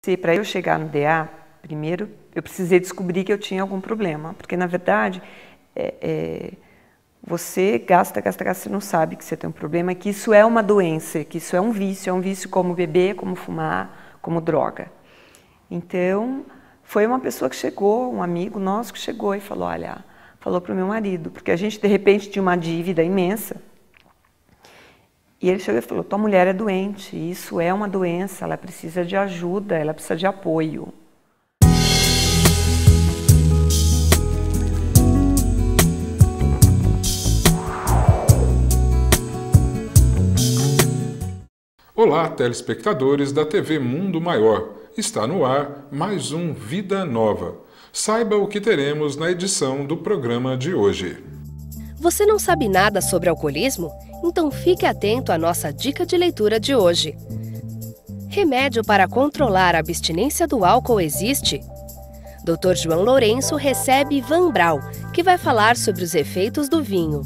Para eu chegar no DA, primeiro eu precisei descobrir que eu tinha algum problema, porque na verdade você gasta, você não sabe que você tem um problema, que isso é uma doença, que isso é um vício como beber, como fumar, como droga. Então, foi uma pessoa que chegou, um amigo nosso que chegou e falou, olha, falou para o meu marido, porque a gente de repente tinha uma dívida imensa, e ele chegou e falou, tua mulher é doente, isso é uma doença, ela precisa de ajuda, ela precisa de apoio. Olá, telespectadores da TV Mundo Maior. Está no ar mais um Vida Nova. Saiba o que teremos na edição do programa de hoje. Você não sabe nada sobre alcoolismo? Então fique atento à nossa dica de leitura de hoje. Remédio para controlar a abstinência do álcool existe? Dr. João Lourenço recebe Van Brau, que vai falar sobre os efeitos do vinho.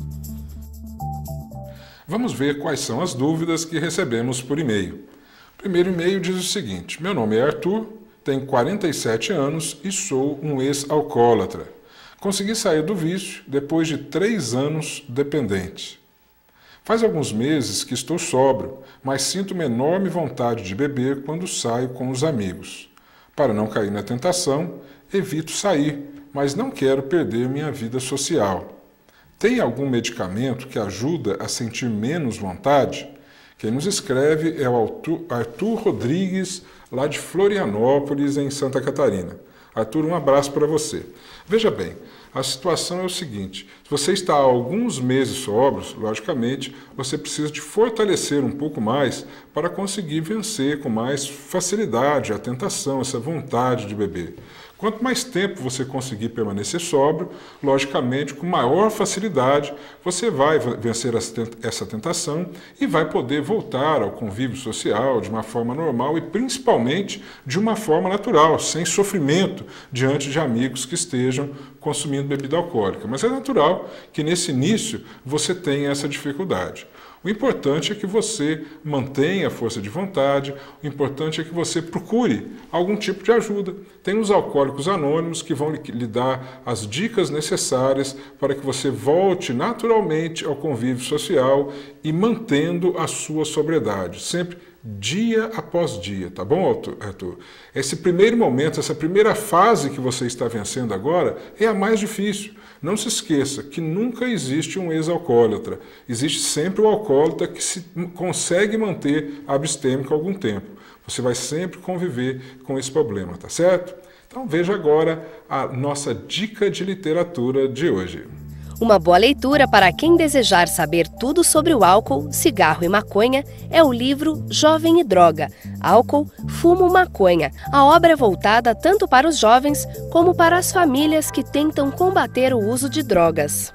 Vamos ver quais são as dúvidas que recebemos por e-mail. O primeiro e-mail diz o seguinte: meu nome é Arthur, tenho 47 anos e sou um ex-alcoólatra. Consegui sair do vício depois de 3 anos dependente. Faz alguns meses que estou sóbrio, mas sinto uma enorme vontade de beber quando saio com os amigos. Para não cair na tentação, evito sair, mas não quero perder minha vida social. Tem algum medicamento que ajuda a sentir menos vontade? Quem nos escreve é o Arthur Rodrigues, lá de Florianópolis, em Santa Catarina. Arthur, um abraço para você. Veja bem, a situação é o seguinte: se você está há alguns meses sóbrios, logicamente, você precisa de fortalecer um pouco mais para conseguir vencer com mais facilidade a tentação, essa vontade de beber. Quanto mais tempo você conseguir permanecer sóbrio, logicamente, com maior facilidade, você vai vencer essa tentação e vai poder voltar ao convívio social de uma forma normal e principalmente de uma forma natural, sem sofrimento diante de amigos que estejam consumindo bebida alcoólica. Mas é natural que nesse início você tenha essa dificuldade. O importante é que você mantenha a força de vontade, o importante é que você procure algum tipo de ajuda. Tem os alcoólicos anônimos que vão lhe dar as dicas necessárias para que você volte naturalmente ao convívio social e mantendo a sua sobriedade, sempre dia após dia, tá bom, Arthur? Esse primeiro momento, essa primeira fase que você está vencendo agora é a mais difícil. Não se esqueça que nunca existe um ex-alcoólatra. Existe sempre o alcoólatra que se consegue manter abstêmico algum tempo. Você vai sempre conviver com esse problema, tá certo? Então veja agora a nossa dica de literatura de hoje. Uma boa leitura para quem desejar saber tudo sobre o álcool, cigarro e maconha é o livro Jovem e Droga, Álcool, Fumo, Maconha. A obra é voltada tanto para os jovens como para as famílias que tentam combater o uso de drogas.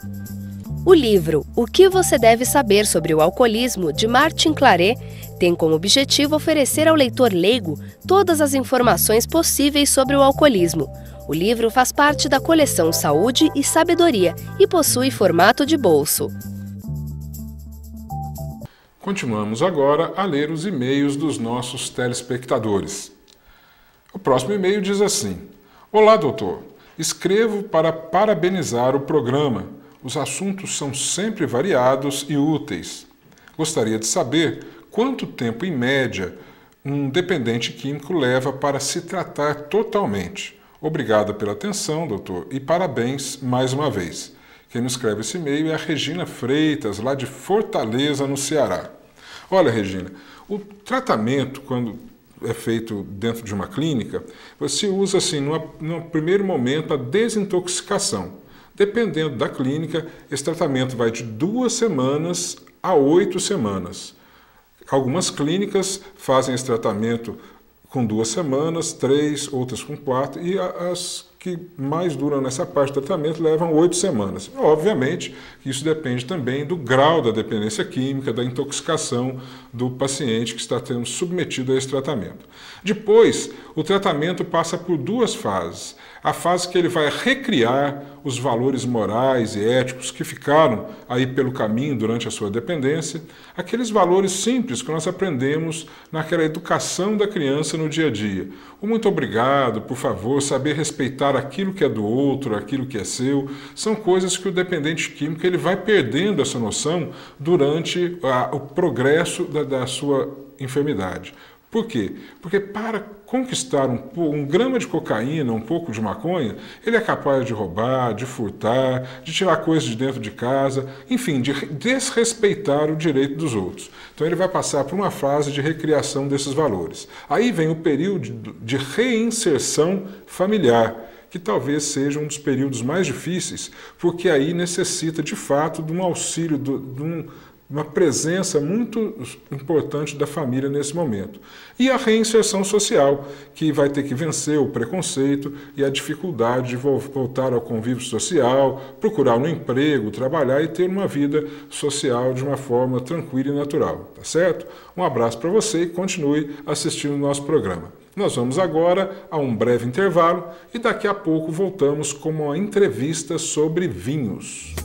O livro O que você deve saber sobre o alcoolismo, de Martin Claret, tem como objetivo oferecer ao leitor leigo todas as informações possíveis sobre o alcoolismo. O livro faz parte da coleção Saúde e Sabedoria e possui formato de bolso. Continuamos agora a ler os e-mails dos nossos telespectadores. O próximo e-mail diz assim: olá, doutor. Escrevo para parabenizar o programa. Os assuntos são sempre variados e úteis. Gostaria de saber quanto tempo, em média, um dependente químico leva para se tratar totalmente. Obrigada pela atenção, doutor, e parabéns mais uma vez. Quem nos escreve esse e-mail é a Regina Freitas, lá de Fortaleza, no Ceará. Olha, Regina, o tratamento, quando é feito dentro de uma clínica, você usa, assim, no primeiro momento, a desintoxicação. Dependendo da clínica, esse tratamento vai de 2 semanas a 8 semanas. Algumas clínicas fazem esse tratamento com 2 semanas, 3, outras com 4, e as que mais duram nessa parte do tratamento levam 8 semanas. Obviamente, isso depende também do grau da dependência química, da intoxicação do paciente que está sendo submetido a esse tratamento. Depois, o tratamento passa por 2 fases. A fase que ele vai recriar os valores morais e éticos que ficaram aí pelo caminho durante a sua dependência, aqueles valores simples que nós aprendemos naquela educação da criança no dia a dia. O muito obrigado, por favor, saber respeitar aquilo que é do outro, aquilo que é seu, são coisas que o dependente químico ele vai perdendo essa noção durante o progresso da sua enfermidade. Por quê? Porque para conquistar um grama de cocaína, um pouco de maconha, ele é capaz de roubar, de furtar, de tirar coisas de dentro de casa, enfim, de desrespeitar o direito dos outros. Então ele vai passar por uma fase de recriação desses valores. Aí vem o período de reinserção familiar, que talvez seja um dos períodos mais difíceis, porque aí necessita de fato de um auxílio, uma presença muito importante da família nesse momento. E a reinserção social, que vai ter que vencer o preconceito e a dificuldade de voltar ao convívio social, procurar um emprego, trabalhar e ter uma vida social de uma forma tranquila e natural, tá certo? Um abraço para você e continue assistindo o nosso programa. Nós vamos agora a um breve intervalo e daqui a pouco voltamos com uma entrevista sobre vinhos.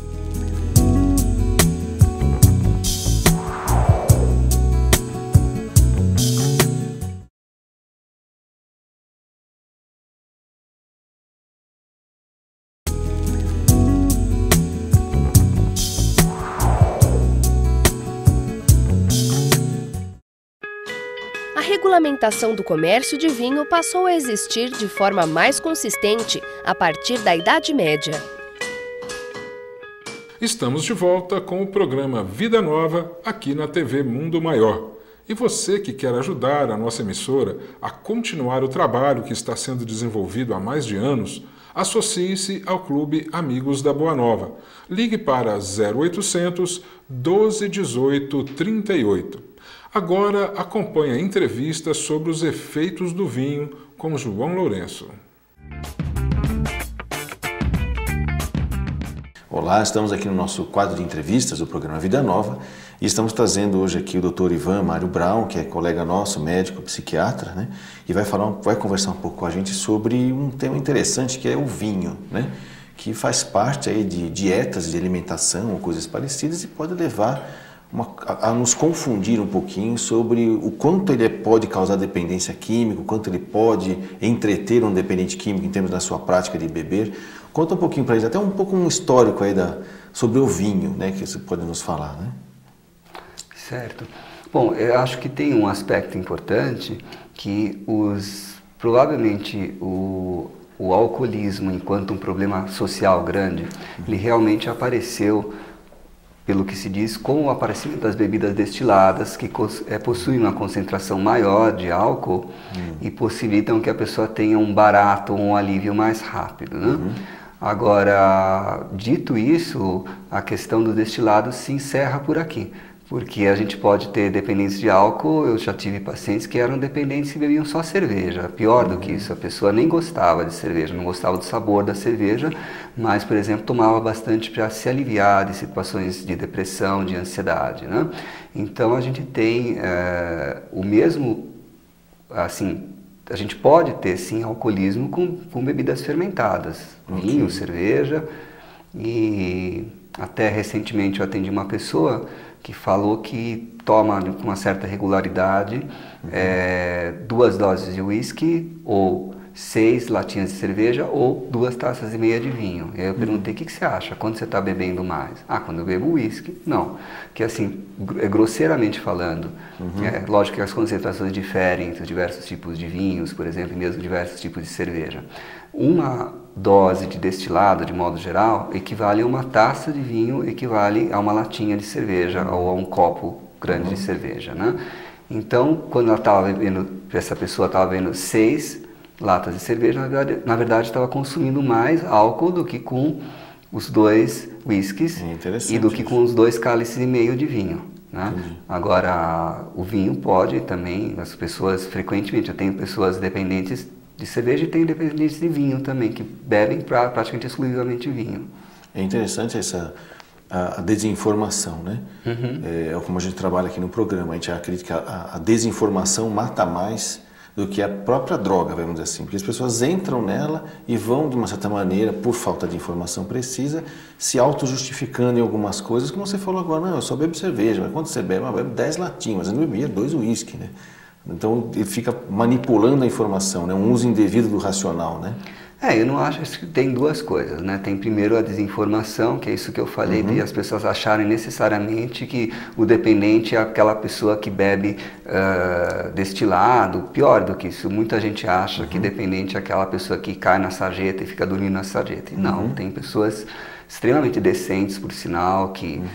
A regulamentação do comércio de vinho passou a existir de forma mais consistente a partir da Idade Média. Estamos de volta com o programa Vida Nova aqui na TV Mundo Maior. E você que quer ajudar a nossa emissora a continuar o trabalho que está sendo desenvolvido há mais de anos, associe-se ao Clube Amigos da Boa Nova. Ligue para 0800 12 18 38. Agora acompanhe a entrevista sobre os efeitos do vinho com João Lourenço. Olá, estamos aqui no nosso quadro de entrevistas do programa Vida Nova e estamos trazendo hoje aqui o Dr. Ivan Mário Brown, que é colega nosso, médico, psiquiatra, né? E vai conversar um pouco com a gente sobre um tema interessante que é o vinho, né? Que faz parte aí de dietas de alimentação ou coisas parecidas e pode levar a nos confundir um pouquinho sobre o quanto ele pode causar dependência química, o quanto ele pode entreter um dependente químico em termos da sua prática de beber. Conta um pouquinho para eles, até um pouco um histórico aí sobre o vinho, né, que você pode nos falar, né? Certo. Bom, eu acho que tem um aspecto importante que provavelmente o alcoolismo, enquanto um problema social grande, ele realmente apareceu, pelo que se diz, com o aparecimento das bebidas destiladas, que possuem uma concentração maior de álcool e possibilitam que a pessoa tenha um barato ou um alívio mais rápido, né? Agora, dito isso, a questão do destilado se encerra por aqui, porque a gente pode ter dependência de álcool. Eu já tive pacientes que eram dependentes e bebiam só cerveja. Pior do que isso, a pessoa nem gostava de cerveja, não gostava do sabor da cerveja, mas, por exemplo, tomava bastante para se aliviar de situações de depressão, de ansiedade, né? Então, a gente tem o mesmo, assim, a gente pode ter, sim, alcoolismo com bebidas fermentadas, vinho, cerveja, e até recentemente eu atendi uma pessoa que falou que toma com uma certa regularidade 2 doses de uísque ou 6 latinhas de cerveja ou 2 taças e meia de vinho. E aí eu perguntei, o que você acha? Quando você está bebendo mais? Ah, quando eu bebo uísque. Não, que assim, grosseiramente falando, lógico que as concentrações diferem entre os diversos tipos de vinhos, por exemplo, e mesmo diversos tipos de cerveja. Uma dose de destilado, de modo geral, equivale a uma taça de vinho, equivale a uma latinha de cerveja ou a um copo grande de cerveja, né? Então, quando ela estava bebendo, essa pessoa estava bebendo 6 latas de cerveja, na verdade estava consumindo mais álcool do que com os 2 whiskies e do que com os 2 cálices e meio de vinho, né? Agora, o vinho pode também, as pessoas frequentemente, eu tenho pessoas dependentes de cerveja, e tem dependentes de vinho também, que bebem praticamente exclusivamente vinho. É interessante a desinformação, né? É como a gente trabalha aqui no programa, a gente acredita que a desinformação mata mais do que a própria droga, vamos dizer assim, porque as pessoas entram nela e vão, de uma certa maneira, por falta de informação precisa, se auto-justificando em algumas coisas, como você falou agora, não, eu só bebo cerveja, mas quando você bebe, eu bebo 10 latinhas, mas eu não bebia 2 uísque, né? Então ele fica manipulando a informação, né? Um uso indevido do racional, né? Eu não acho que tem duas coisas, né? Tem primeiro a desinformação, que é isso que eu falei, de as pessoas acharem necessariamente que o dependente é aquela pessoa que bebe destilado. Pior do que isso, muita gente acha que dependente é aquela pessoa que cai na sarjeta e fica dormindo na sarjeta. E não, tem pessoas extremamente decentes, por sinal,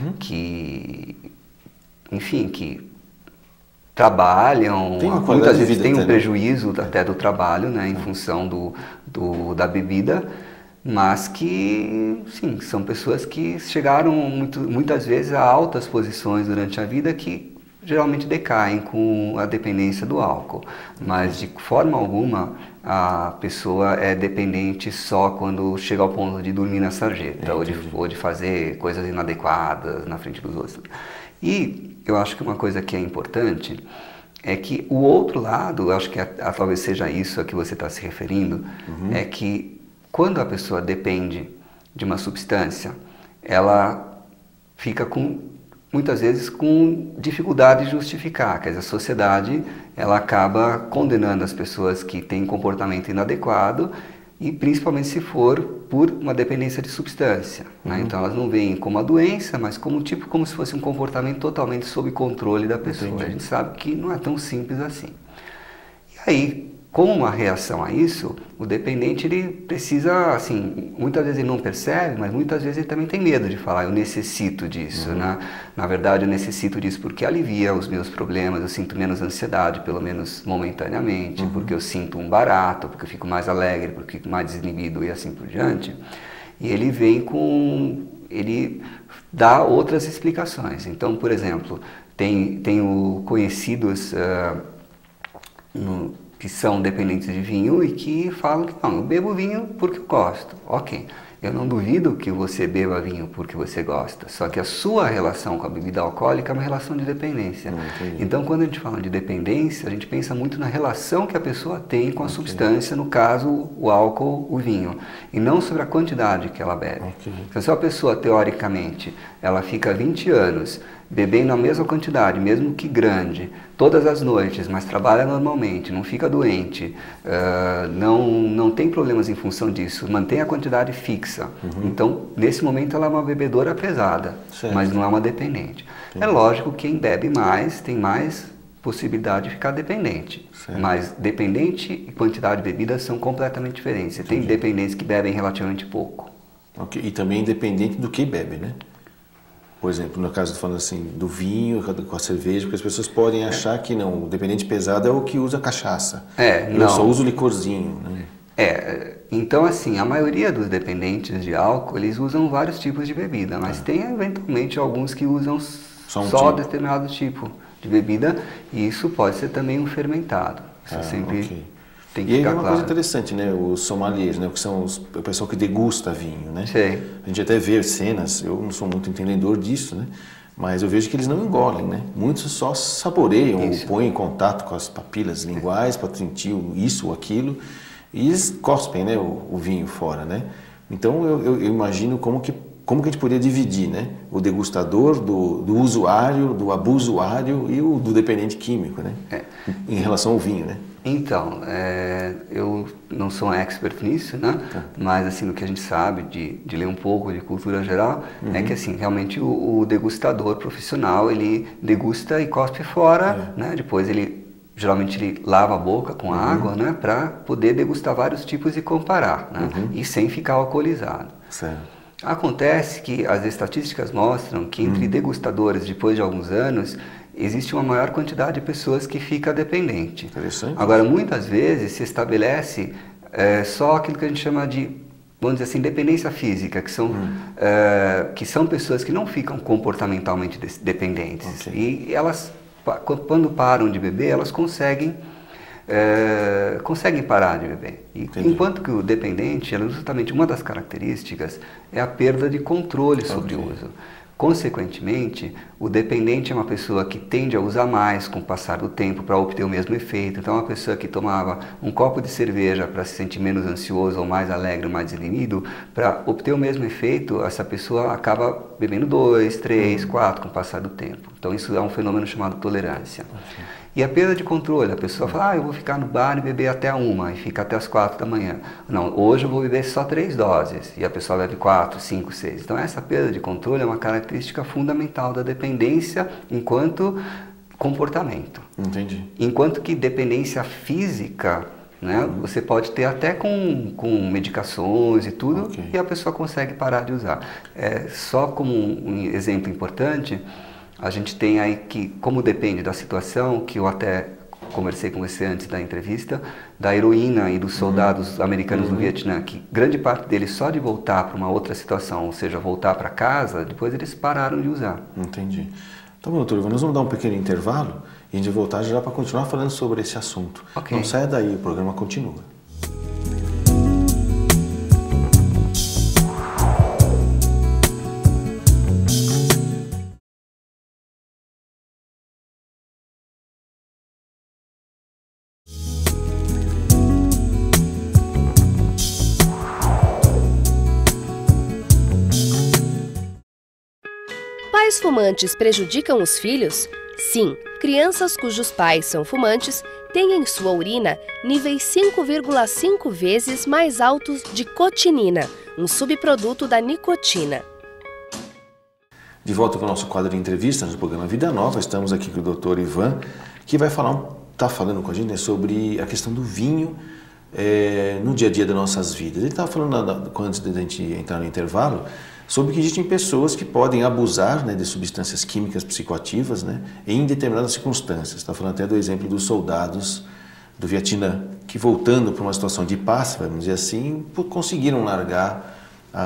enfim, que trabalham, muitas vezes tem um prejuízo até do trabalho, né, em função da bebida, mas que, sim, são pessoas que chegaram muitas vezes a altas posições durante a vida que geralmente decaem com a dependência do álcool, mas de forma alguma a pessoa é dependente só quando chega ao ponto de dormir na sarjeta ou de fazer coisas inadequadas na frente dos outros. E eu acho que uma coisa que é importante é que o outro lado, eu acho que talvez seja isso a que você está se referindo, é que quando a pessoa depende de uma substância, ela fica muitas vezes com dificuldade de justificar, quer dizer, a sociedade ela acaba condenando as pessoas que têm comportamento inadequado, e principalmente se for por uma dependência de substância, né? Então elas não veem como uma doença, mas como se fosse um comportamento totalmente sob controle da pessoa. Entendi. A gente sabe que não é tão simples assim. E aí, como uma reação a isso, o dependente ele precisa, assim, muitas vezes ele não percebe, mas muitas vezes ele também tem medo de falar, eu necessito disso, né? Na verdade, eu necessito disso porque alivia os meus problemas, eu sinto menos ansiedade, pelo menos momentaneamente, porque eu sinto um barato, porque eu fico mais alegre, porque eu fico mais desinibido e assim por diante. E ele ele dá outras explicações. Então, por exemplo, tenho conhecidos que são dependentes de vinho e que falam que não, eu bebo vinho porque eu gosto. Ok, eu não duvido que você beba vinho porque você gosta, só que a sua relação com a bebida alcoólica é uma relação de dependência. Então, quando a gente fala de dependência, a gente pensa muito na relação que a pessoa tem com a substância, no caso, o álcool, o vinho, e não sobre a quantidade que ela bebe. Então, se a pessoa, teoricamente, ela fica 20 anos bebendo a mesma quantidade, mesmo que grande, todas as noites, mas trabalha normalmente, não fica doente, não tem problemas em função disso, mantém a quantidade fixa. Então, nesse momento, ela é uma bebedora pesada, mas não é uma dependente. É lógico que quem bebe mais tem mais possibilidade de ficar dependente, mas dependente e quantidade de bebida são completamente diferentes. Você tem dependentes que bebem relativamente pouco. E também independente do que bebe, né? Por exemplo, no caso, falando assim, do vinho, com a cerveja, porque as pessoas podem achar que não, o dependente pesado é o que usa cachaça. Eu só uso licorzinho, né? Então assim, a maioria dos dependentes de álcool, eles usam vários tipos de bebida, mas tem eventualmente alguns que usam só determinado tipo de bebida, e isso pode ser também um fermentado. Isso sempre tem que ficar claro. E uma coisa interessante, né? Os sommeliers, né? Que são o pessoal que degusta vinho, né? Sim. A gente até vê cenas, eu não sou muito entendedor disso, né? Mas eu vejo que eles não engolem, né? Muitos só saboreiam ou põem em contato com as papilas linguais para sentir isso ou aquilo e eles cospem, né? O vinho fora, né? Então eu imagino como que a gente poderia dividir, né? O degustador do usuário, do abusuário e o do dependente químico, né? Em relação ao vinho, né? Então, eu não sou um expert nisso, né? Mas assim, o que a gente sabe de ler um pouco de cultura geral é que assim, realmente o degustador profissional, ele degusta e cospe fora, né? Depois geralmente ele lava a boca com água, né? Para poder degustar vários tipos e comparar, né? E sem ficar alcoolizado. Acontece que as estatísticas mostram que entre degustadores, depois de alguns anos, existe uma maior quantidade de pessoas que fica dependente. Agora, muitas vezes se estabelece só aquilo que a gente chama de, vamos dizer assim, dependência física, que são pessoas que não ficam comportamentalmente dependentes. E elas, quando param de beber, elas conseguem conseguem parar de beber. Entendi. Enquanto que o dependente, justamente uma das características é a perda de controle sobre o uso. Consequentemente, o dependente é uma pessoa que tende a usar mais com o passar do tempo para obter o mesmo efeito. Então, uma pessoa que tomava um copo de cerveja para se sentir menos ansioso ou mais alegre ou mais desinibido, para obter o mesmo efeito, essa pessoa acaba bebendo 2, 3, 4 com o passar do tempo. Então, isso é um fenômeno chamado tolerância. E a perda de controle, a pessoa fala, eu vou ficar no bar e beber até a 1 e fica até as 4 da manhã. Não, hoje eu vou beber só 3 doses e a pessoa bebe 4, 5, 6. Então essa perda de controle é uma característica fundamental da dependência enquanto comportamento. Entendi. Enquanto que dependência física, né, você pode ter até com medicações e tudo, e a pessoa consegue parar de usar. Só como um exemplo importante, a gente tem aí que, como depende da situação, que eu até conversei com você antes da entrevista, da heroína e dos soldados americanos do Vietnã, que grande parte deles só de voltar para uma outra situação, ou seja, voltar para casa, depois eles pararam de usar. Entendi. Então, doutor Ivan, nós vamos dar um pequeno intervalo e a gente vai voltar já para continuar falando sobre esse assunto. Okay. Não saia daí, o programa continua. Pais fumantes prejudicam os filhos? Sim, crianças cujos pais são fumantes têm em sua urina níveis 5,5 vezes mais altos de cotinina, um subproduto da nicotina. De volta com o nosso quadro de entrevistas no programa Vida Nova, estamos aqui com o Dr. Ivan, que vai tá falando com a gente, né, sobre a questão do vinho no dia a dia das nossas vidas. Ele estava falando, antes da gente entrar no intervalo, sobre que existem pessoas que podem abusar, né, de substâncias químicas psicoativas, né, em determinadas circunstâncias. Está falando até do exemplo dos soldados do Vietnã, que voltando para uma situação de paz, vamos dizer assim, conseguiram largar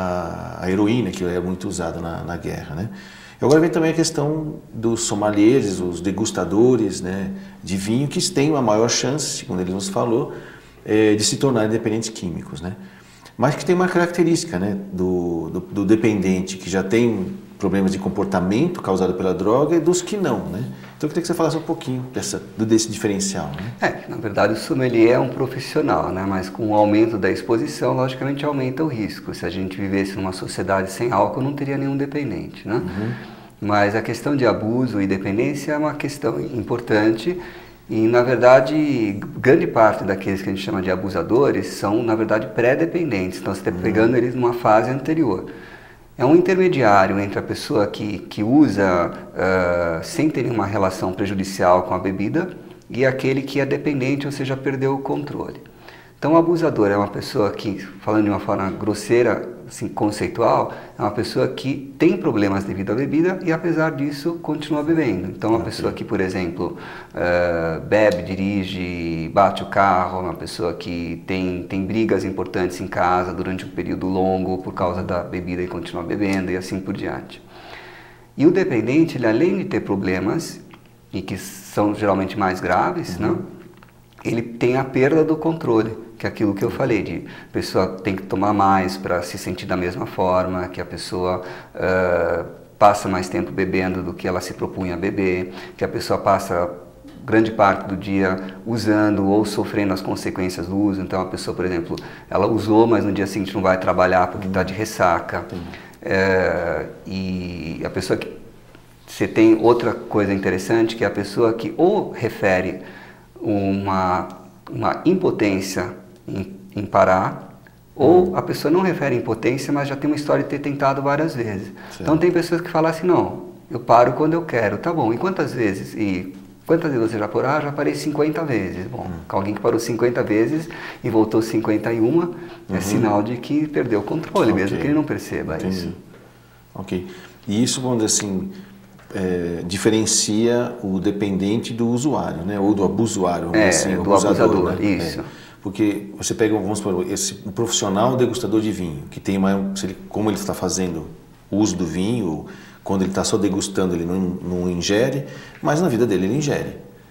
a heroína, que é muito usada na guerra, né. E agora vem também a questão dos sommeliers, os degustadores, né, de vinho, que têm uma maior chance, segundo ele nos falou, de se tornarem dependentes químicos, né. Mas que tem uma característica, né, do dependente que já tem problemas de comportamento causado pela droga e dos que não, né? Então eu queria que você falasse um pouquinho desse diferencial, né? Na verdade o sommelier é um profissional, né? Mas com o aumento da exposição, logicamente aumenta o risco. Se a gente vivesse numa sociedade sem álcool, não teria nenhum dependente, né? Mas a questão de abuso e dependência é uma questão importante. E, na verdade, grande parte daqueles que a gente chama de abusadores são, na verdade, pré-dependentes. Então, você está pegando eles numa fase anterior. É um intermediário entre a pessoa que usa sem ter nenhuma relação prejudicial com a bebida e aquele que é dependente, ou seja, perdeu o controle. Então, o abusador é uma pessoa que, falando de uma forma grosseira, assim, conceitual, é uma pessoa que tem problemas devido à bebida e, apesar disso, continua bebendo. Então, uma pessoa que, por exemplo, bebe, dirige, bate o carro, uma pessoa que tem brigas importantes em casa durante um período longo por causa da bebida e continua bebendo e assim por diante. E o dependente, ele, além de ter problemas, e que são geralmente mais graves, né, ele tem a perda do controle, que é aquilo que eu falei, de a pessoa tem que tomar mais para se sentir da mesma forma, que a pessoa passa mais tempo bebendo do que ela se propunha a beber, que a pessoa passa grande parte do dia usando ou sofrendo as consequências do uso. Então a pessoa, por exemplo, ela usou, mas no dia seguinte não vai trabalhar porque está de ressaca. E a pessoa que... Você tem outra coisa interessante, que é a pessoa que ou refere uma impotência em parar, ou a pessoa não refere impotência, mas já tem uma história de ter tentado várias vezes. Sim. Então tem pessoas que falam assim, não, eu paro quando eu quero, tá bom, e quantas vezes? E quantas vezes você já parou? Ah, já parei 50 vezes. Bom, alguém que parou 50 vezes e voltou 51, é sinal de que perdeu o controle, mesmo que ele não perceba isso. Ok. E isso, vamos dizer assim, diferencia o dependente do usuário, né? Ou do abusuário, assim, do abusador, né? Isso. Porque você pega, vamos supor, o profissional degustador de vinho, que tem como ele está fazendo o uso do vinho, quando ele está só degustando ele não ingere, mas na vida dele ele ingere.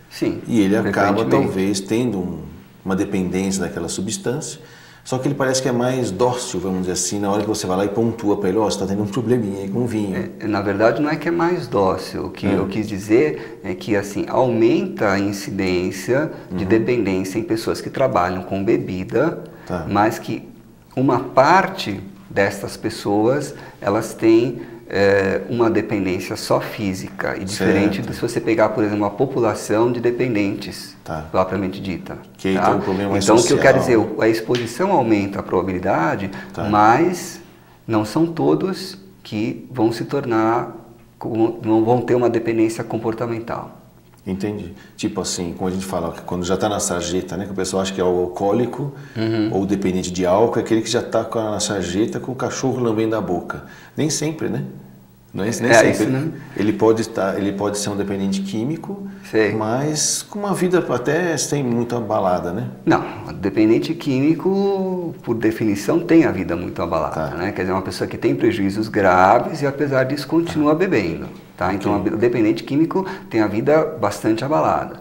Sim. E ele acaba, talvez, tendo uma dependência daquela substância, só que ele parece que é mais dócil, vamos dizer assim, na hora que você vai lá e pontua para ele, ó, você está tendo um probleminha aí com o vinho. Na verdade, não é que é mais dócil. O que eu quis dizer é que, assim, aumenta a incidência de dependência em pessoas que trabalham com bebida, mas que uma parte destas pessoas, elas têm uma dependência só física, e diferente se você pegar, por exemplo, a população de dependentes, propriamente dita. Que aí tem um problema mais então, social. o que eu quero dizer, a exposição aumenta a probabilidade, mas não são todos que vão se tornar, não vão ter uma dependência comportamental. Entendi. Tipo assim, como a gente fala, quando já está na sarjeta, né? Que o pessoal acha que é o alcoólico ou dependente de álcool, é aquele que já está na sarjeta com o cachorro lambendo a boca. Nem sempre, né? Não é, nem sempre. Isso, né? Ele pode ser um dependente químico, mas com uma vida até sem muito abalada, né? Não, dependente químico, por definição, tem a vida muito abalada, né? Quer dizer, uma pessoa que tem prejuízos graves e, apesar disso, continua bebendo. Então, o dependente químico tem a vida bastante abalada.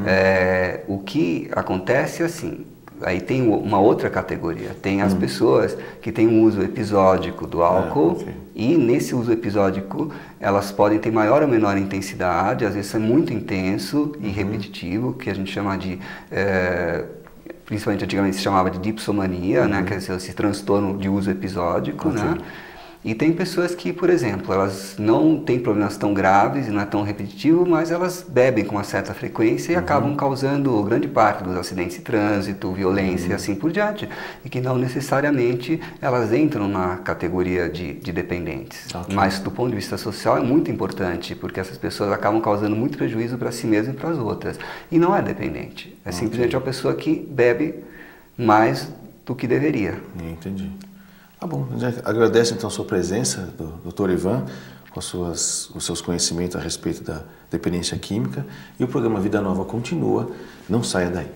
O que acontece assim, aí tem uma outra categoria, tem as pessoas que têm um uso episódico do álcool, e nesse uso episódico elas podem ter maior ou menor intensidade, às vezes é muito intenso e repetitivo, que a gente chama de... principalmente antigamente se chamava de dipsomania, né, que é esse transtorno de uso episódico, né? E tem pessoas que, por exemplo, elas não têm problemas tão graves e não é tão repetitivo, mas elas bebem com uma certa frequência e acabam causando grande parte dos acidentes de trânsito, violência e assim por diante. E que não necessariamente elas entram na categoria de dependentes. Mas do ponto de vista social é muito importante, porque essas pessoas acabam causando muito prejuízo para si mesmas e para as outras. E não é dependente, é simplesmente uma pessoa que bebe mais do que deveria. Entendi. Tá bom, a gente agradece então a sua presença, do Dr. Ivan, com os seus conhecimentos a respeito da dependência química, e o programa Vida Nova continua, não saia daí.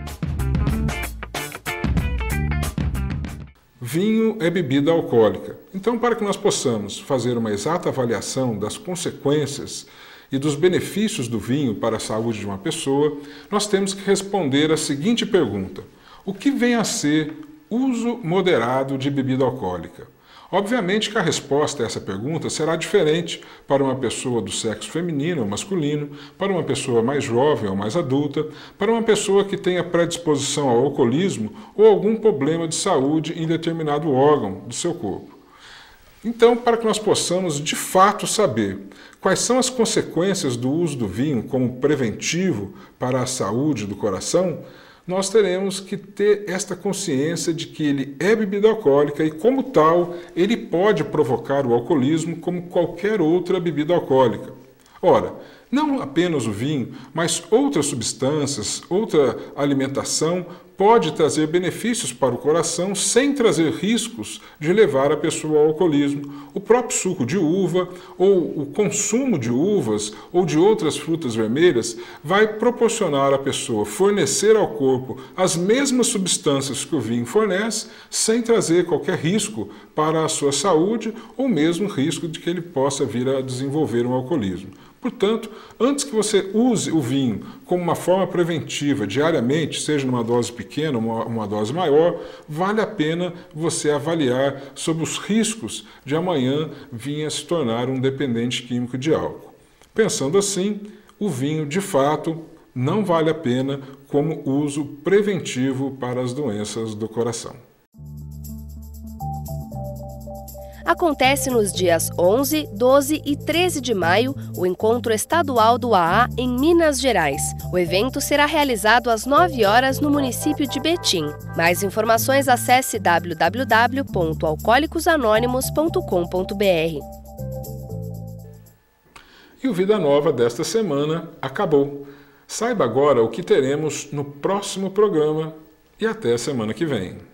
Vinho é bebida alcoólica. Então, para que nós possamos fazer uma exata avaliação das consequências e dos benefícios do vinho para a saúde de uma pessoa, nós temos que responder a seguinte pergunta: o que vem a ser uso moderado de bebida alcoólica? Obviamente que a resposta a essa pergunta será diferente para uma pessoa do sexo feminino ou masculino, para uma pessoa mais jovem ou mais adulta, para uma pessoa que tenha predisposição ao alcoolismo ou algum problema de saúde em determinado órgão do seu corpo. Então, para que nós possamos de fato saber quais são as consequências do uso do vinho como preventivo para a saúde do coração, nós teremos que ter esta consciência de que ele é bebida alcoólica e, como tal, ele pode provocar o alcoolismo como qualquer outra bebida alcoólica. Ora, não apenas o vinho, mas outras substâncias, outra alimentação pode trazer benefícios para o coração sem trazer riscos de levar a pessoa ao alcoolismo. O próprio suco de uva ou o consumo de uvas ou de outras frutas vermelhas vai proporcionar à pessoa fornecer ao corpo as mesmas substâncias que o vinho fornece, sem trazer qualquer risco para a sua saúde ou mesmo risco de que ele possa vir a desenvolver um alcoolismo. Portanto, antes que você use o vinho como uma forma preventiva diariamente, seja numa dose pequena ou uma dose maior, vale a pena você avaliar sobre os riscos de amanhã vir a se tornar um dependente químico de álcool. Pensando assim, o vinho, de fato, não vale a pena como uso preventivo para as doenças do coração. Acontece nos dias 11, 12 e 13 de maio o Encontro Estadual do AA em Minas Gerais. O evento será realizado às 9 horas no município de Betim. Mais informações, acesse www.alcoolicosanonimos.com.br. E o Vida Nova desta semana acabou. Saiba agora o que teremos no próximo programa e até a semana que vem.